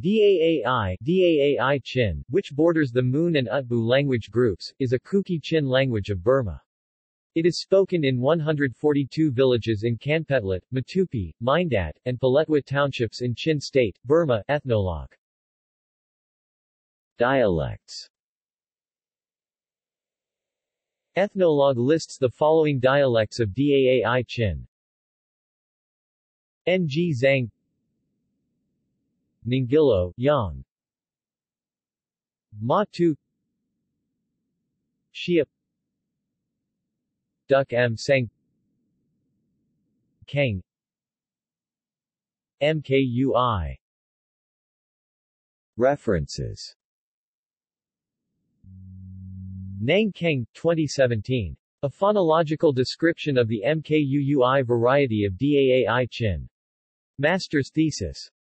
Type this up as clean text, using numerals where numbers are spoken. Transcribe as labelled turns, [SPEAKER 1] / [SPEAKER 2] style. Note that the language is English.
[SPEAKER 1] Daai Chin, which borders the Moon and Utbu language groups, is a Kuki Chin language of Burma. It is spoken in 142 villages in Kanpetlet, Matupi, Mindat, and Paletwa townships in Chin State, Burma. Ethnologue. Dialects. Ethnologue lists the following dialects of Daai Chin. Ng Zang, Ningilo, Yang, Ma Tu, Shia, Duk M Sang, Kang, Mkui. References. Nang Kang, 2017. A phonological description of the Mkui variety of Daai Chin. Master's thesis.